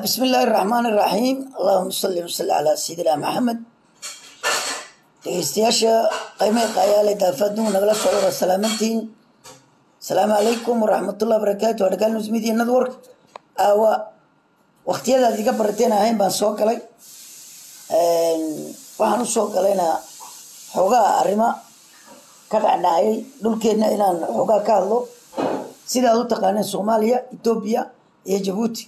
بسم الله الرحمن الرحيم اللهم صل وسلم على سيدنا محمد تيستياشا قيمة قيالة دافدون نقل الصلاة والسلامتين السلام عليكم ورحمة الله وبركاته ورقال نزميدي النظور وقتي هذا ذيك برتين هاين بان سوق لي وحنو سوق لينا حوغا أريما كدعنا هاي دول كينا إنان حوغا كالو سيدا دو تقانين سوماليا إثيوبيا iyo Djibouti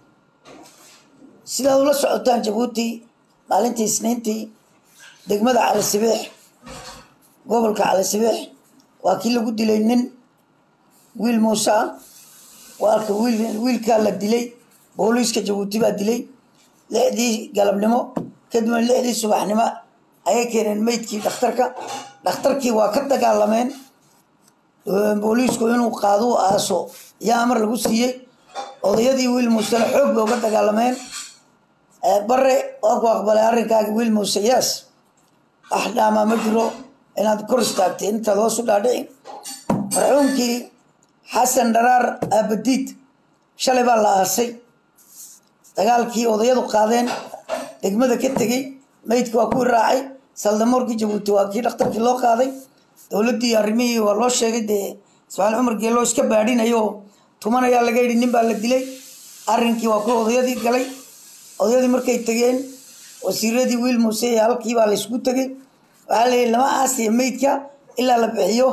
sida uu la socotaan Djibouti maalintii Isniintii degmada Cali Sabiix gobolka Cali Sabiix waa kii lagu dilay nin wiil Muuse waa ka wiilka la dilay booliiska Djibouti baa dilay leedii galabnimo kadib leedii subaxnimo ayay keeneen meydkii dhakhtarkii waa ka dagaalameen booliisku inuu qaado aaso yaa amar lagu siiyay odayadii wiil Muuse xoog baa uga dagaalameen bare oo ku aqbalay arrinkaaga wiil Muuse yaas axdaama ma jiro inaad kor istaagtay inta loo soo dhaadhicin marxuumkii xasan dharaar abadiid shalay baa la aasay dagaalkii odayadu qaadeen degmada ka tagay meydku waa ku raacay saldamoorkii Djibouti waa kii dhakhtarkii loo qaaday dawladii arrimihii waa loo sheegay Ismaaciil Cumar Geelo iska baadhinayo tuman ayaa laga yiri nin baa la dilay arrinkii waa ku odayadii galay odayadii markay tageen wasiiradii wiil Muuse halkii baa la isku tagay waxa la lama aasay meydka ilaa la bixiyo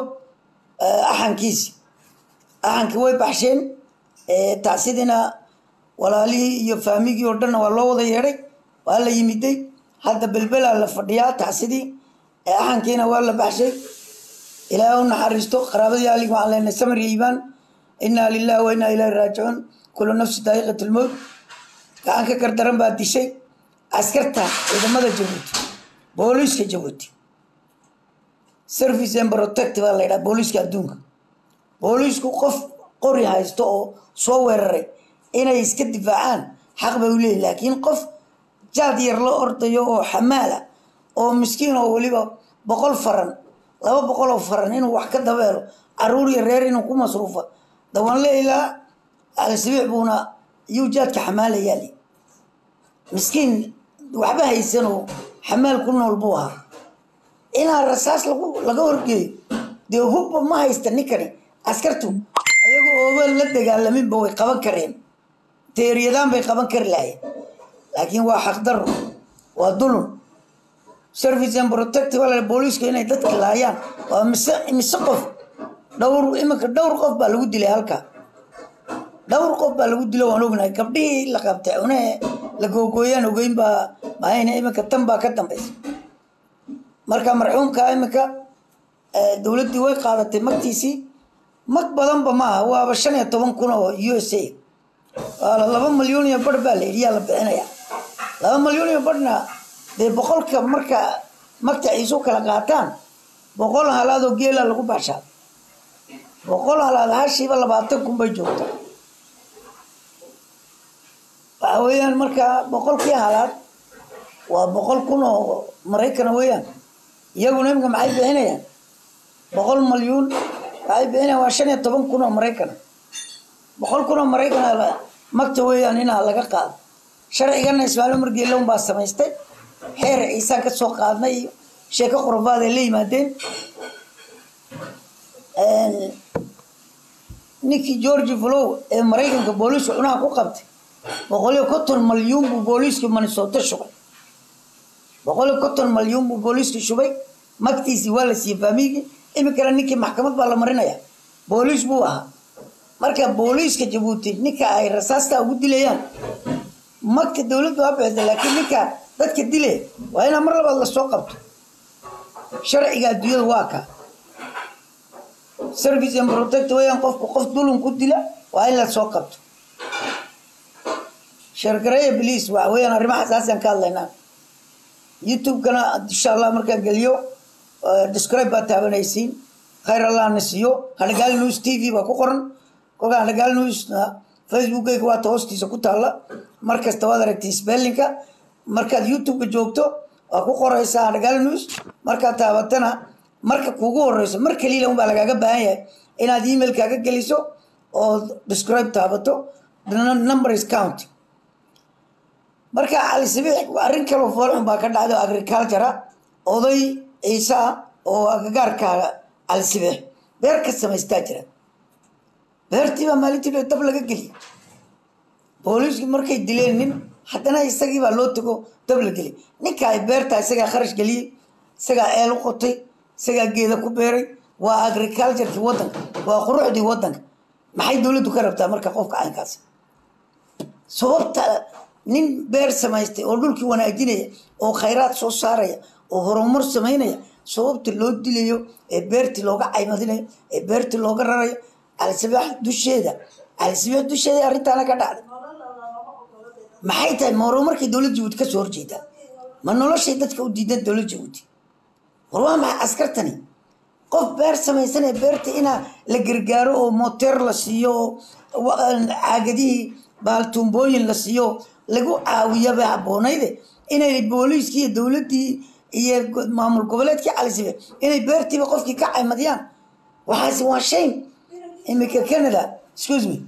axankii way baxsheen taasidina walaalihii iyo faamigii oo dhan waa loo wada yeeray waa la yimiday hadda bilbila la fadhiyaa taasidii axankiina waa la baxshay ilaahu naxariisto qaraabadii aliga waxaan leenahay samir iibaan إنا لله وإنا إليه راجعون كل نفس ذائقة الموت كان كردران بعد شيء عسكرتها إذا ماذا جبوتي بوليس كجبوتي سيرفيس إن بروتكت ولا لا بوليس كدونك بوليس كوقف قرية هايستو صور إنا يسكت دفاعان حق بقوله لكن قف جاد يرلا أرض يو حمالة أو مسكين أو وليبا بقول فرن لو بقول فرن إنه وحكة دبله عروري رير إنه كم مصروفه دوان ليلى على سبيع بونا يوجد كحمال يالي مسكين وحبها يسنو حمال كلنا البوها إنا الرصاص لقوا رجلي دي هوب ما هيستنكني عسكرتو أيقو أول لدى قال لمين بوي قبان كرين تيريدان بي قبان كرلاي لكن هو حق ضر وظلم سيرفيس ان بروتكت ولا البوليس كاين يدك لايان ومسقف دور قف baa lagu dilay halka dowr qof baa lagu dilay waan ognahay gabdhii la qabtay la googooyaan ogeyn baa maayna imika tan baa ka dambeysay marka marxuumka imika dawladii way qaadatay magtiisi mag badan ba maaha waa 15,000 oo USA wala 2 milyan iyo bar baa la yiriyaa la bixinaya 2 milyan iyo barna de boqolka marka magta ay soo kala qaataan boqol halaad oo geela lagu baashaa وقول على هالشيء بالله بعطيكم بيجوته ويان مركا بقول كي حالات وبقول كونه مريكنا ويان يقول نمك معي بهنا يعني بقول مليون معي بهنا وعشان يطبون كونه مريكنا بقول كونه مريكنا مكتب ويان هنا على قاعد شرعي كان إسماعيل عمر قال لهم بس ما يستي حير عيسى كسوق قادنا شيء كقربات اللي مادين نيكي جورج فلو امريكان كبوليس ونا كو قبتي بقول 100 مليون بوليس كمنسوتا شغل بقول 100 مليون بوليس شوبي مكتيسي ولا سي فاميغي امكان نيكي محكمه بالا مرينيا بوليس بوها marka booliiska Djibouti ninka ay rasaasta ugu dilayaan marka dawladdu waa bixisay laakiin ninka dadka dilay waa in mar labaad la soo qabto sharciga adduunyada waa ka سيرفيس ان بروتكت ويان قف دولن كدلا واي لا سو قبط شركريه بليس ويان ارما حساسن كالنا يوتيوب كنا ان شاء الله مركا غليو ديسكرايب تابنيسين خير الله نسيو هلغال نيوز تي في با كقرن كوغا هلغال نيوز فيسبوك اي كوا توستي سو كتالا مركز تواد ركتي سبيلينكا مركا يوتيوب جوجتو ku qoraysa halagal news marka taabatana marka kugu horeyso marka liila un baa lagaga baahan yahay inaad email kaaga geliso oo describe taabato the number is count marka cali sabiix arrin kale oo foolxun baa ka dhacday agriculture oday ciise oo agagaarka cali sabiix beer ka samaystaa jira beertii baa maalintii dab laga geliyay booliisku markay dileen nin haddana isagii baa loo tago dab la geliyay ninka ay beerta isagaa kharash geliyey isagaa eel u qotay isagaa geeda ku beeray waa agricultureki waddanka waa quruxdii waddanka maxay dowladdu ka rabtaa marka qofka caynkaas sababta nin beer samaystay oo dhulkii wanaajinaya oo khayraad soo saaraya oo horumar samaynaya sababta loo dilayo ee beertii looga caymadinayo ee beertii looga rarayo cali sabiix dusheeda arrintaana ka dhacday maxay tahay mooro markay dowlad jabuuti ka soo horjeedaa ma noloshay dadka u diidan dowlad jabuuti war waa maxay askartani qof beer samaysanaya beerta inaa la gargaaro oo moteer la siiyo oo caagadihii baaltuumbooyin la siiyo lagu caawiyaba haboonayde inay booliiskii iyo dowladdii iyo maamul goboleedkii cali sabiix inay beertiiba qofkii ka caymadiyaan waxaasi waa shame imika Canada excuse me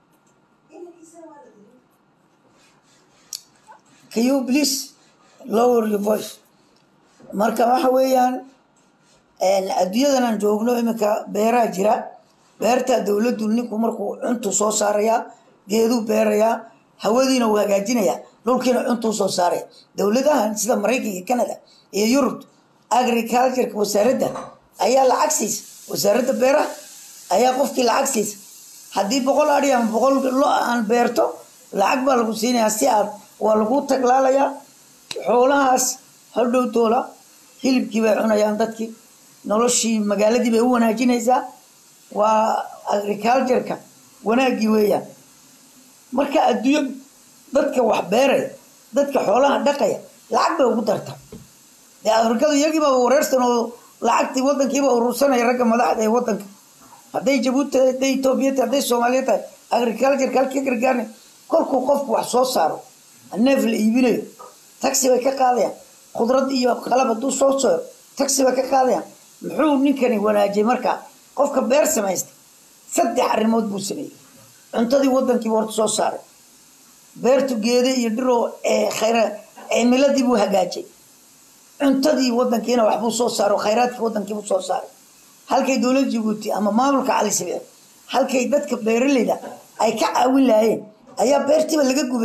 can you please lower your voice marka waxa weeyaan adduunyadan aan joogno imika beeraha jira beerta dowladdu ninku markuu cuntu soo saaraya geedu beeraya hawadiina uu hagaajinaya dhulkiina cuntu soo saaraya dowladahan sida Mareykanka iyo Canada iyo Yurub agriculture wasaaradda ayaa lacag siisa wasaaradda beeraha ayaa qofkii lacag siisa haddii 100 ari ama 100 lo aan beerto lacag baa lagu siinayaa si aad waa lagu taglaalayaa xoolahaas hadhow toola hilibkii bay cunayaan dadkii noloshii magaaladii bay u wanaajinaysaa waa agriculture-ka wanaagii weeyaan marka adduunyo dadka wax beeraya dadka xoolaha dhaqaya lacag bay ugu dartaa dee afrikadu iyagii baa wareersan oo lacagtii waddankiiba urursanaya ragga madaxda ee waddanka hadday jabuuti hadday Itoobiya hadday Soomaaliya tahay agriculture halkii gargaarnay kolkuu qofku wax soo saaro neef la iibinayo taxi bay ka qaadayaan khudrad iyo qalab hadduu soo saaro taxi bay ka qaadayaan muxuu ninkani wanaajiyay marka qofka beer samaystay 3 arrimood buu sameeyay cuntadii waddankii horta soo saaray beertu geeda iyo dhiro khayra cimiladii buu hagaajiyay cuntadii waddankiina wax buu soo saaro khayraadkii waddankii buu soo saaray halkay dowlad Jabuuti ama maamulka cali sabiix halkay dadka beeraleyda ay ka caawin lahaayeen ayaa beertiiba laga gubay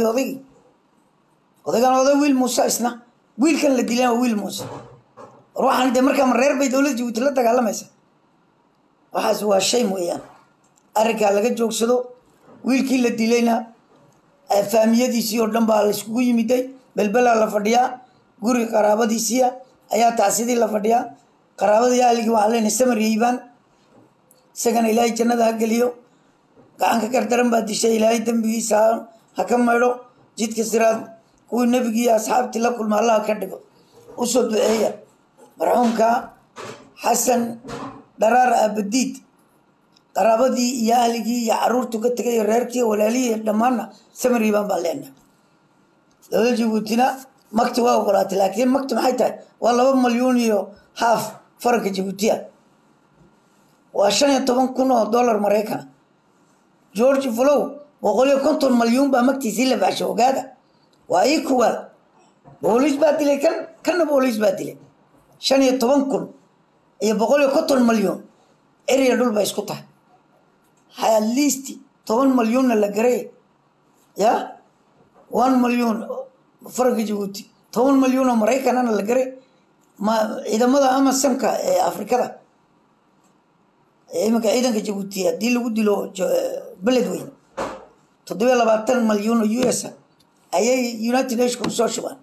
odagan oday wiil Muuse isna wiilkan la dilay wiil Muuse ruuxan de markaa reer bay dowlad Jabuuti la dagaalamaysa waxaas waa shay weeyaan arrinka laga joogsado wiilkii la dilayna faamiyadiisii oo dhan baa la iskugu yimiday balbala la fadhiyaa guri qaraabadiisii ayaa taasidii la fadhiyaa qaraabadii ahligii waa leen samariyaan isagana ilaahay jannada galiyo gacanka gardaran baa dishay ilaahay dambigiisa ha ka maydho jidka siraad kuwii nabigii asxaabtii la kulma Allah ka dhigo u soo duceeya marxuumka xasan daraar abadiid qaraabadii iyo ahligii iyo caruurtu ka tagay reerkii walaalihii dhammaanna samariyaan baa leenahay dowladda Jabuutina makti waa ogolaatay laakiin makti maxay tahay waa 2 milyan iyo half faranka Jabuutiya waa $15,000 Mareykan George Flow 150 milyan baa maktiisii la baashay ogaada waa equal booliis baa dilay kan booliis baa dilay 15,000 iyo 150 milyan area dhul bay isku tahay at least 10 milyan la garay ya 1 milyan faranka Jabuuti 10 milyan oo Mareykan la garay ma ciidamada ama samka ee Afrikada imika ciidanka Jabuuti hadii lagu dilo beled weyn 27 milyan oo US ayay United Nations ku soo shubaan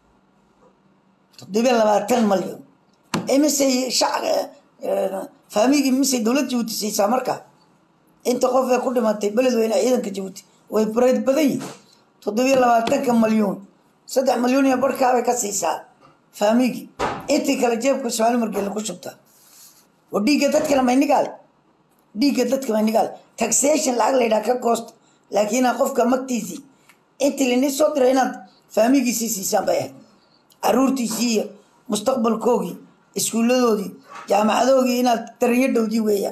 27 milyan emisay shacab faamigi misay dowlad Jabuuti siisa marka inta qof ay ku dhimatay beled weyn ciidanka Jabuuti way bareed badan 27 milyan 3 milyan iyo barka ay ka siisaa faamigi intii kala jeebku Soomaali markii ku shubta وديك دتك لما ينقال ديك دتك لما ينقال taxation العقل إذا كcost لكن أخوفك مكتيزي أنت اللي نصدر هنا فاميجي سي سامبايا عرورتي سي مستقبل كوجي اسكول دودي جامعة دودي هنا تريد دودي ويا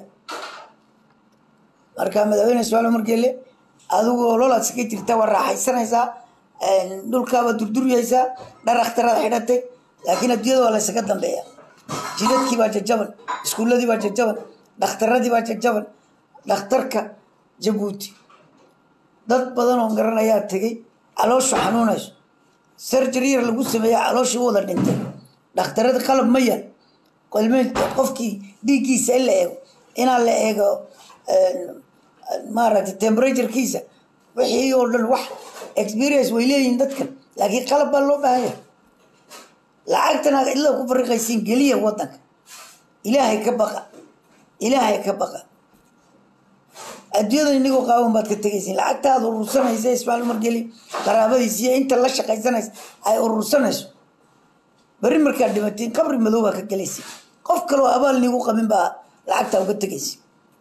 أركام دودي سؤال مرجلة أدو قولوا لا سكيت ترتوى راح يسنا إذا dhulkaaba durduriyaysaa dhar akhtarada xidhatay laakiin adduunyada waa la isaga dambeeya jidadkii baa jajaban iskuulladii baa jajaban dhakhtaradii baa jajaban dhakhtarka Jabuuti dad badan oo garanayaa tagay caloosha xanuunayso surgery lagu sameeyo calooshii wada dhintay dhakhtarada qalab ma yar qofkii dhiiggiisa in la eego inaan la eego maaragtay temperaturekiisa wixii oo dhan wax experience way leeyihiin dadkan laakiin qalab baa loo baahan yahay lacagtana illa ku fariqaysiin geliya wadanka ilaahay ka baqa adduunyada inagoo qaawan baad ka tegaysiin lacagtaada urursanaysa Ismaaciil Umar Geli qaraabadiisa inta la shaqaysanaysa ay urursanayso bari markaa dhimatiin qabri madow baa ka galaysiin qof kale oo abaal nigu qabin baa lacagta uga tegaysiin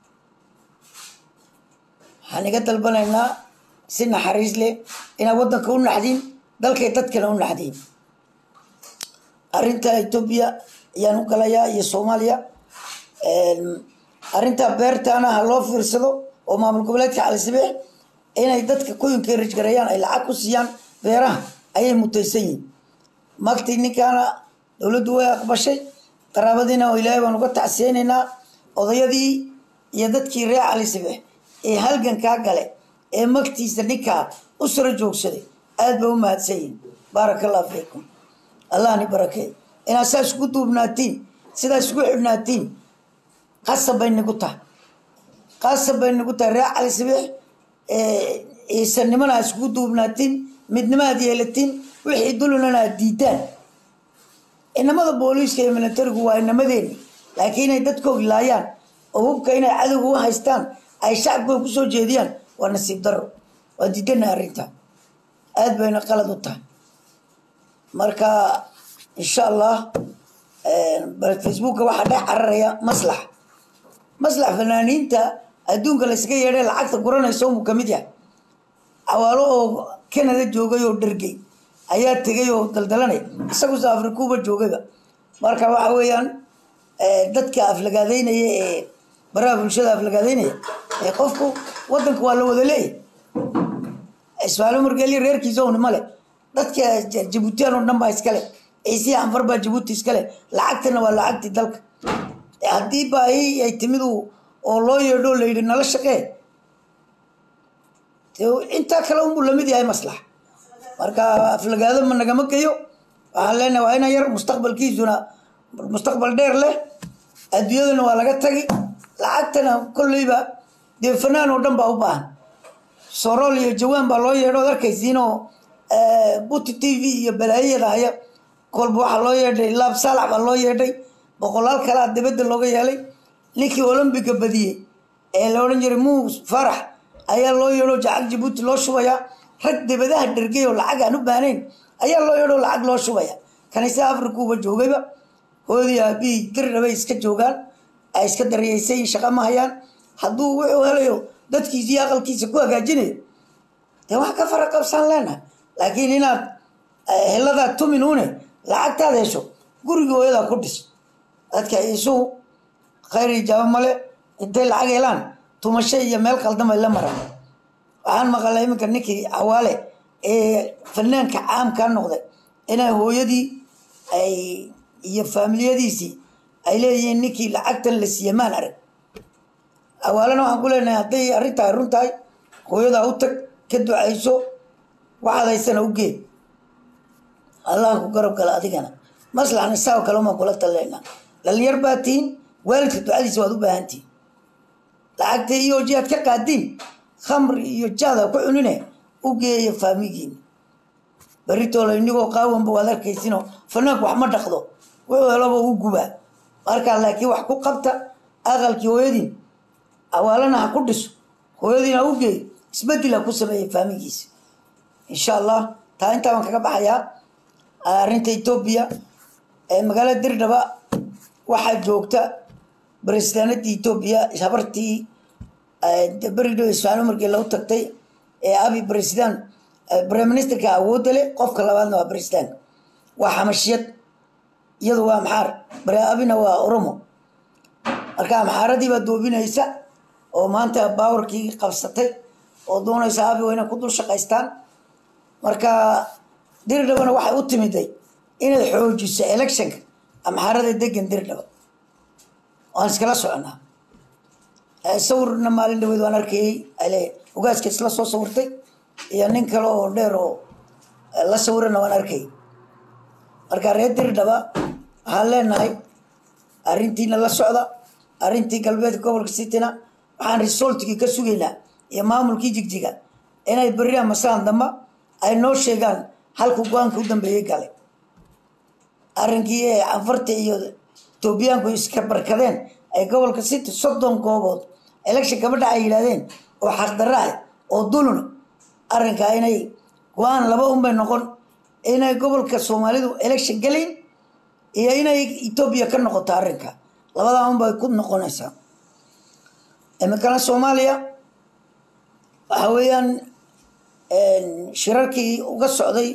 waxaan iga dalbanaynaa si naxariis leh inaad wadanka u naxdin dalkay dadkana u naxdin arrinta Itoobiya ayaan u galayaa iyo Soomaaliya arrinta beertaana ha loo fiirsado oo maamul goboleedka Cali Sabiix inay dadka kooyinka rajgarayaan ay lacag ku siiyaan beeraha ayay mutaysan yihiin magtii ninkaana dowladdu way aqbashay qaraabadiina oo Ilaahay baan uga tacsiyeenaynaa odayadii iyo dadkii reer Cali Sabiix ee halgan ka galay ee magtiisa ninka u soo joogsaday aad baa u mahadsanyiin barakallahu fiikum Allah ni barakay ina saas ku duubnaatiin sidaas ku xidhnaatiin qasab bay nagu tahay reer Cali Sabiix sanimana isku duubnaatiin midnimaad yeelatiin wixii dulunana diidaan inamada booliiska iyo militarigu waa inamadeen laakiin ay dadku ilaayaan oo hubka inay cadowga u haystaan ay shacabka ku soo jeediyaan waa nasiib daro waa diidana arrinta aad bayna qalad u tahay marka insha Allah bal Facebook waxa dhex cararaya maslax fanaaniinta adduunka la iska yeedhay lacagta guranayso uu kamid yahay awaalo oo Canada joogay oo dhargay ayaa tagay oo daldalanay isagu South Africa ba joogayba marka waxa weeyaan dadka aflagaadeynaya ee baraha bulshada aflagaadeynaya ee qofku wadanka waa la wada leeyahay Ismaaciil Umar Geli reerkiisa oo nimale dadka Jabuuti oo dhan baa iskale aysi anfar baa Jabuuti iskale lacagtana waa lacagti dalka haddii baa ay timidu oo loo yeedho leeyay nala shaqee inta kale uu lamid yahay maslax marka aflagaado ma naga makayo waxaan leenahay waa ina yar mustaqbalkiisuna mustaqbal dheer leh adduunyadana waa laga tagi lacagtana kulliba dee fanaan oo dhan baa u baahan Sorol iyo Jawaan baa loo yeedho arkaysiino Buti TV iyo balaayada haya kolba waxa loo yeedhay laab salax baa loo yeedhay boqolaal kala dibadda looga yeelay ninkii Olympic badiyay ee la oran jiray Muus Farax ayaa loo yeedho jacayl Djibouti loo shubaya rag dibadaha dhargay oo lacag aan u baahnayn ayaa loo yeedho lacag loo shubaya kanisa Afrika uba joogayba hoodii abi dirnaba iska joogaan ay iska dareeyay shaqo ma hayaan hadduu wuxuu helayo dadkiisa aqalkiisa ku hagaajinayo de wax ka faraq qabsan leena laakiin inaad helada tuminuune lacagtaada hesho gurigooda ku dhis dadka isu khayri jaamale intay lacag helaan tumashay iyo meel qaldamay la maran waxaan maqalay iminka ninkii awaale ee fanaanka caamka noqday inay hooyadii ay iyo familiyadiisii ay leeyihiin ninkii lacagtan la siiyay arag awaalana waxaan ku leenahay hadday arrintaa runtahay hooyada u tag ka ducayso waxaad haysana u geed Allah ku garab gala adigana maslaxna saaw kale ma kula taleyna dhalinyar baatiin waalidka ducadiisa waad u baahantiin lacagta iyo jihaad ka qaadin khamr iyo jaada ku cunine u geeyo faamigiin barito la inigoo qaawan buu arkaysiino fanaanku wax ma dhaqdo wuxuu helaba u guba marka laakiin wax ku qabta aqalkii hooyadii awaalana ha ku dhiso hooyadiina u geey isbedel ku sameeyay faamigiisa insha Allah taa inta waan kaga baxayaa arrinta Itoobiya ee magaalada Dirdaba waxa joogta presidentki Itoobiya habartii barido Ismaaciil Umar Geli loo tagtay ee abi president prime minister ka awood leh qofka labaadna waa president waa xamashiyad iyadu waa maxar abina waa Oromo marka maxaradii baa doobinaysa oo maanta powerkii qabsatay oo doonaysa abi wayna ku dul shaqaystaan marka dirdhabana waxay u timiday inay xoojiso electionka amxaarada degan dirdhaba waan iskala soconaa sawirna maalin dhaweyd waan arkayay ale ugaaska isla soo sawirtay iyo nin kale oo dheer oo la sawirana waan arkayay marka reer dirdhaba waxaan leenahay arrintiina la socda arrintii galbeedka gobolka sitina waxaan resultkii ka sugaynaa iyo maamulkii jigjiga inay berri ama saan damba ay noo sheegaan halkuu go-aanka u dambeeyey galay arrinkii ee canfarta iyo etoobiyaanku iska barkadeen ay gobolka city 30 goobood election gabadha ay yidhaahdeen oo xaqdarra ah oo duluna arrinkaa inay go-aan laba unbay noqon inay gobolka soomaalidu election galayn iyo inay etoobiya ka noqoto arrinka labadaa unbay ku noqonaysaa imikana soomaaliya waxa weeyaan shirarkii uga socday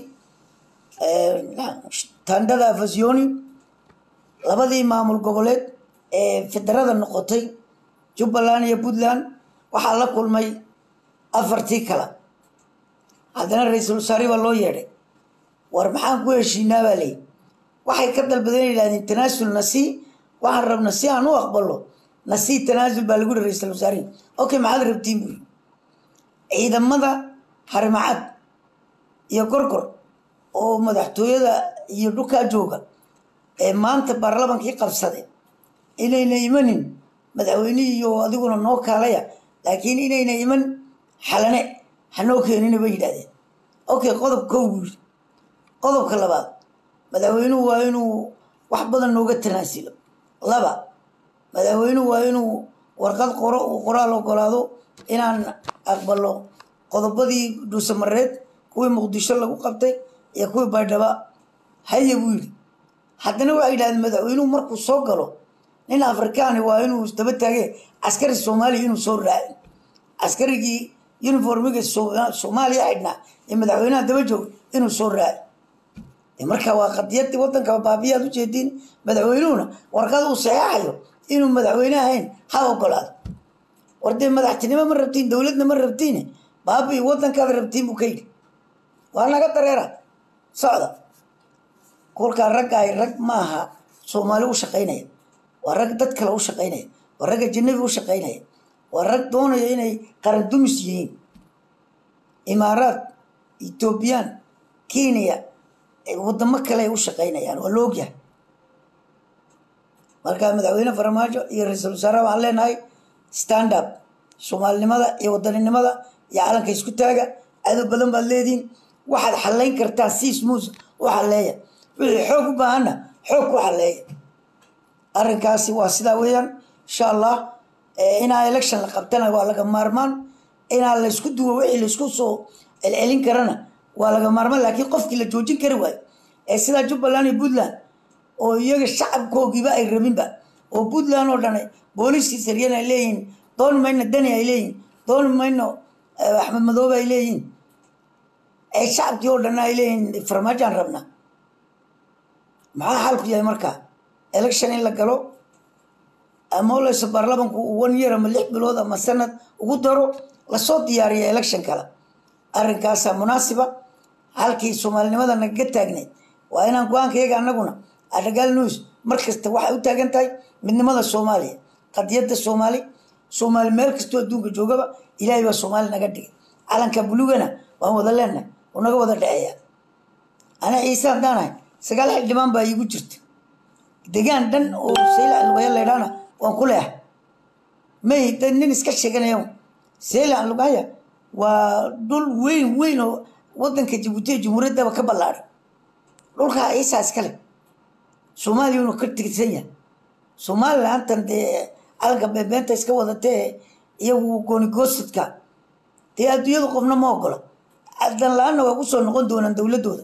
tandhada afasioni labadii maamul goboleed ee federada noqotay jubbaland iyo puntland waxaa la kulmay afartii kale haddana ra-iisul wasaare baa loo yeedhay war maxaan ku heshiinaa baa leeyi waxay ka dalbadeen yidhahdeen tanaasul nasii waxaan rabna si aan u aqbalo nasii tanaasul baa lagu yihi ra-iisul wasaare okay maxaad rabtiin buu ciidamada harimacad iyo gorgor oo madaxtooyada iyo dhulkaa jooga ee maanta baarlamankii qabsaday inayna imanin madaxweynihii iyo adiguna noo kaalaya laakiin inayna iman xalane hanoo keenina bay yidhahdeen okay qodob kow buu yidhi qodobka labaad madaxweynuhu waa inuu wax badan nooga tanaasilo laba madaxweynuhu waa inuu warqad qoro uu qoraal ogolaado inaan aqbalo qodobadii dhuusamareed kuwii muqdisho lagu qabtay iyo kuwii baydhaba haye buu yidhi haddana waxay yidhahdeen madaxweynuhu markuu soo galo nin afrikaani waa inuu daba taagee askari soomaaliya inuu soo raacin askarigii uniformiga soomaaliya xidhnaa ee madaxweynaha daba jooga inuu soo raaci marka waa qadiyadii waddanka baabiyaad u jeediin madaxweynuhuna warqad uu saxeexayo inuu madaxweyne ahayn ha ogolaado war dee madaxtinimo ma rabtiin dowladna ma rabtiin baabii waddankaad rabtiin buu ka yidhi waa naga dareera socda kolkaa ragga ay rag maaha soomaali u shaqaynaya waa rag dad kale u shaqaynaya waa ragga janabi u shaqaynaya waa rag doonaya inay qaran dumis yihiin imaaraad etoobiyaan kenya wadamo kale ay u shaqaynayaan waa la ogyahay markaa madaxweyne farmaajo iyo ra-iisul wasaare waxaan leenahay stand up soomaalinimada iyo wadaninimada iyo calanka isku taaga cadow badan baad leediin waxaad xalayn kartaa si smuus u xaleeya wixii xoog u baahanna xoog ku xaleeya arrinkaasi waa sidaa weeyaan insha allah inaa election la qabtana waa laga maarmaan inaa laysku duwo wixii laysku soo celcelin karana waa laga maarmaan laakiin qofkii la joojin kari waayo ee sidaa jubbaland iyo puntland oo iyaga shacabkoogiiba ay rabinba oo puntland oo dhan booliskii saryan ay leeyihiin doon mayno dani ay leeyihiin doon mayno axmed madoobe ay leeyihiin ee shacabkii oo dhan ay leeyihiin farmaajaan rabna maxaa xalku yahay markaa election in la galo ama oleyso baarlamanku 1 year ama 6 bilood ama sanad ugu daro lasoo diyaariya election kale arrinkaasaa munaasiba halkii soomaalinimada naga taagneed waa inaan go-aankayaga annaguna adagaal news markasta waxay u taagan tahay midnimada soomaaliya qadiyadda soomaali meel kastoo adduunka joogaba ilaahay baa soomaali naga dhigay calanka bulugana waan wada leenahay oo naga wada dhexeeya ana ciise haddaanahay 9 xildhibaan baa iigu jirta degaan dhan oo seylac lugaya leydhaana waan ku leehay may dad nin iska sheeganaya seylac lugaya waa dhul weyn oo waddanka jabuuti ee jumhuuriyaddaba ka ballaadhay dhulkaa ciisaa iskale soomaaliya inuu ka tirsan yahay somalilantan dee calanka beebeenta iska wadatee iyagu goonigoosadka dee adduunyada qofna ma ogola dan la-aanna waa ku soo noqon doonaan dowladdooda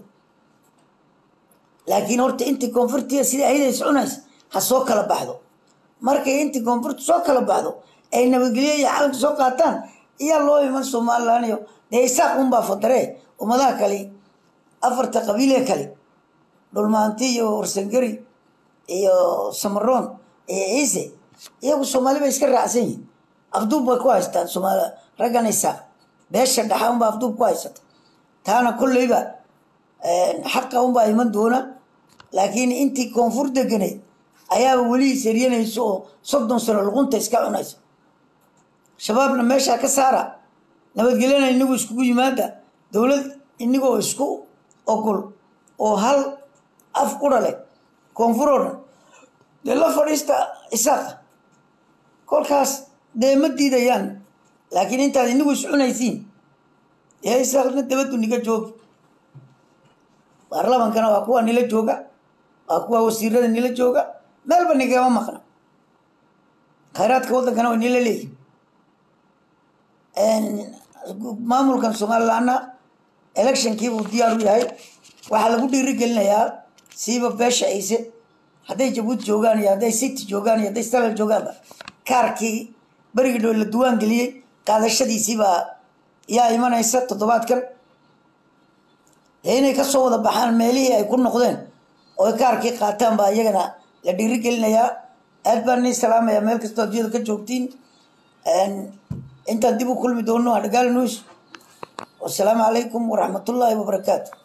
laakiin horta intii koonfurtiya sidai ayada iscunaysa ha soo kala baxdo markay intii koonfurta soo kala baxdo ay nabadgelyo iyo calanka soo qaataan iyaa loo iman somalilan iyo dee isaaq unbaa fadaree ummadaha kale 4 qabiilee kale dhulmaanti iyo warsangari iyo samaroon iyo ciise iyagu soomaali bay iska raacsan yihiin afduub bay ku haystaan raggan isaaq beesha dhaxa unbaa afduub ku haysata taana kolleyba xaqa unbaa iman doona laakiin intii koonfur deganayd ayaaba weli isaryanayso oo 30 sano luqunta iska cunaysa shabaabna meesha ka saara nabadgelyana inagu iskugu yimaada dowlad inagoo isku ogol oo hal af qura leh koonfuroodna dee la fadhiista isaaq kolkaas dee ma diidayaan laakiin intaad inagu is cunaysiin dee isaaqna dabadu niga joogi baarlamankana waa kuwa nila jooga waa kuwa wasiirada nila jooga meelba nigama maqna khayraadka waddankana waa nila leeyihin maamulkan somalilandna electionkiibuu diyaar u yahay waxaa lagu dhiirigelinayaa siiba beesha ciise hadday jabuuti joogaan iyo hadday city joogaan iyo hadday salal joogaanba kaarkii berigii dhow la duwaan geliyey qaadashadiisiibaa yaa imanaysa toddobaadkan dee inay kasoo wada baxaan meelihii ay ku noqdeen oo kaarkii qaataan baa iyagana la dhiirigelinayaa aad baan nii salaamaya meel kastoo adduunyada ka joogtiin intaan dib u kulmi doono adhagaal news والسلام عليكم ورحمة الله وبركاته